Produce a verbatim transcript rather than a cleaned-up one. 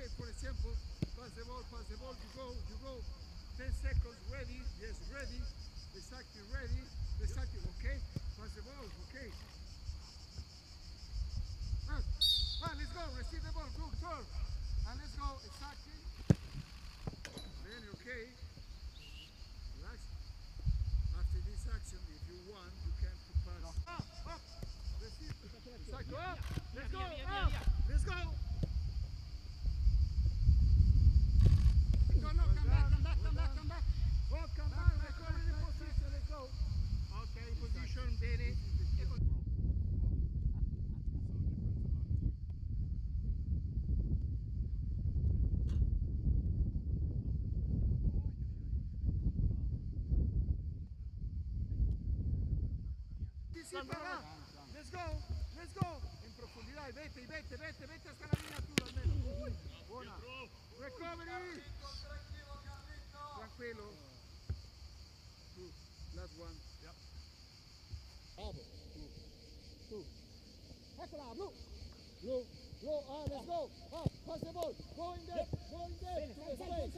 okay, for example, pass the ball, pass the ball, you go, you go, ten seconds, ready, yes, ready, exactly ready, exactly, okay, pass the ball, okay. Ah, ah, let's go, receive the ball, good, turn, and let's go, exactly. Then, okay, relax. After this action, if you want, you can pass. Up, up, receive, exactly, up, let's go, up, let's go. No, no, come back, come back, come back, come back. Oh, come back, recover the position, let's go. Okay, position, bene. Let's go, let's go. En profundidad, vete, vete, vete, vete hasta la línea tú al menos. Buena. Recovery. Tranquilo. Two. Last one. Yep. Bravo. Two. Two. Hector, blue. Blue. Blue. Ah, let's go. Ah, pass the ball. Go in there. Go in there. To the space.